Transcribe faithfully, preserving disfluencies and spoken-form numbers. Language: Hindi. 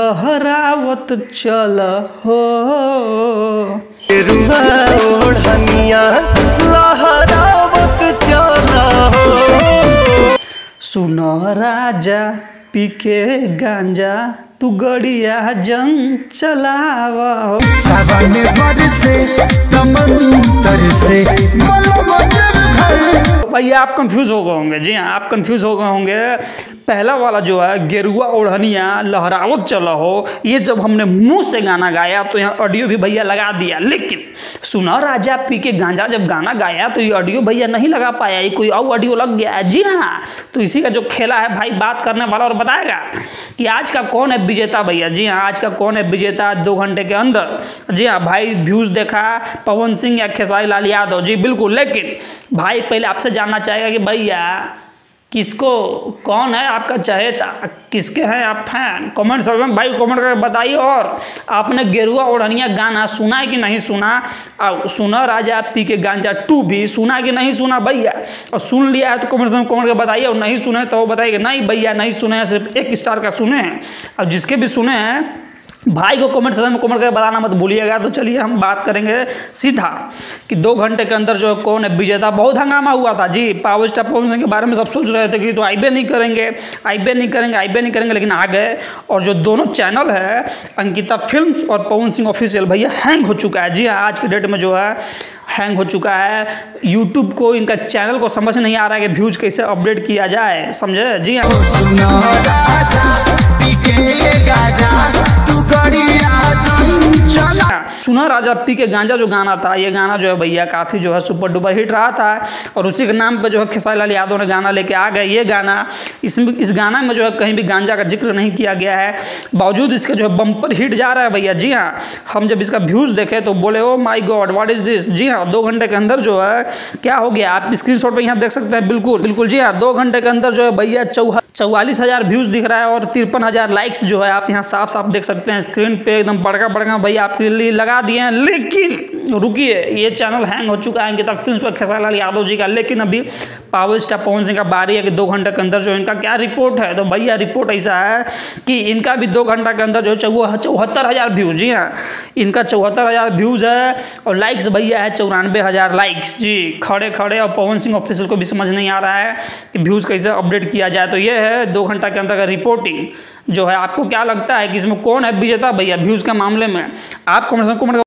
लहरावत चल हो गेरुआ ओढ़निया लहरावत चल हो। सुनो राजा पी के गांजा तू गड़िया जंग चलावा हो। सावन बरसे तमंतर से भैया आप कंफ्यूज हो गए होंगे। जी हाँ, आप कंफ्यूज हो गए होंगे। पहला वाला जो है गेरुआ ओढ़निया लहरावत चला हो, ये जब हमने मुंह से गाना गाया तो यहाँ ऑडियो भी भैया लगा दिया, लेकिन सुना राजा पी के गांजा जब गाना गाया तो ये ऑडियो भैया नहीं लगा पाया, ये कोई और ऑडियो लग गया है। जी हाँ, तो इसी का जो खेला है भाई बात करने वाला और बताएगा कि आज का कौन है विजेता। भैया जी हाँ, आज का कौन है विजेता दो घंटे के अंदर। जी हाँ भाई, व्यूज देखा पवन सिंह या खेसारी लाल यादव। जी बिल्कुल, लेकिन भाई पहले आपसे जानना चाहेगा कि भैया किसको, कौन है आपका चहेता, किसके हैं आप फैन। कमेंट सेक्शन में भाई कमेंट करके बताइए। और आपने गेरुआ ओढ़निया गाना सुना है कि नहीं सुना, और सुना राजा पी के गांजा टू भी सुना है कि नहीं सुना भैया। और सुन लिया है तो कमेंट सेक्शन में कमेंट करके बताइए, और नहीं सुने हैं तो वो बताइए नहीं भैया नहीं सुने हैं, सिर्फ एक स्टार का सुने हैं। और जिसके भी सुने हैं भाई को कमेंट सेक्शन में कमेंट करके बताना मत भूलिएगा। तो चलिए हम बात करेंगे सीधा कि दो घंटे के अंदर जो कौन है विजेता। बहुत हंगामा हुआ था जी, पावर स्टार पवन सिंह के बारे में सब सोच रहे थे कि तो आईबे नहीं करेंगे आईबे नहीं करेंगे आईबे नहीं करेंगे, लेकिन आ गए। और जो दोनों चैनल है अंकिता फिल्म्स और पवन सिंह ऑफिशियल भैया हैंग हो चुका है। जी हाँ, आज के डेट में जो है हैंग हो चुका है। यूट्यूब को इनका चैनल को समझ नहीं आ रहा है कि व्यूज कैसे अपडेट किया जाए, समझे। जी हाँ, सुना राजा पी के गांजा जो गाना था, ये गाना जो है भैया काफ़ी जो है सुपर डुपर हिट रहा था। और उसी के नाम पे जो है खेसारी लाल यादव ने गाना लेके आ गए। ये गाना इसमें इस गाना में जो है कहीं भी गांजा का जिक्र नहीं किया गया है, बावजूद इसके जो है बम्पर हिट जा रहा है भैया। जी हाँ, हम जब इसका व्यूज़ देखे तो बोले oh my god what is this. जी हाँ, दो घंटे के अंदर जो है क्या हो गया, आप स्क्रीन शॉट पर यहाँ देख सकते हैं। बिल्कुल बिल्कुल जी हाँ, दो घंटे के अंदर जो है भैया चौहा चौवालीस हज़ार व्यूज़ दिख रहा है और तिरपन हज़ार लाइक्स जो है आप यहाँ साफ साफ देख सकते हैं स्क्रीन पे। एकदम बड़का बड़का भैया आपके लिए लगा दिए हैं। लेकिन रुकिए, ये चैनल हैंग हो चुका है अंकिता फिल्म्स पर खेसारी लाल यादव जी का। लेकिन अभी पावर स्टार पवन सिंह का बारी है कि दो घंटे के अंदर जो इनका क्या रिपोर्ट है। तो भैया रिपोर्ट ऐसा है कि इनका भी दो घंटा के अंदर जो चौ चौहत्तर हज़ार व्यूज़। जी हाँ, इनका चौहत्तर हज़ार व्यूज़ है और लाइक्स भैया है चौरानवे हज़ार लाइक्स। जी खड़े खड़े, और पवन सिंह ऑफिशियल को भी समझ नहीं आ रहा है कि व्यूज़ कैसे अपडेट किया जाए। तो ये है दो घंटा के अंदर का रिपोर्टिंग जो है। आपको क्या लगता है कि इसमें कौन है विजेता भैया व्यूज़ के मामले में? आप कमेंट कमेंट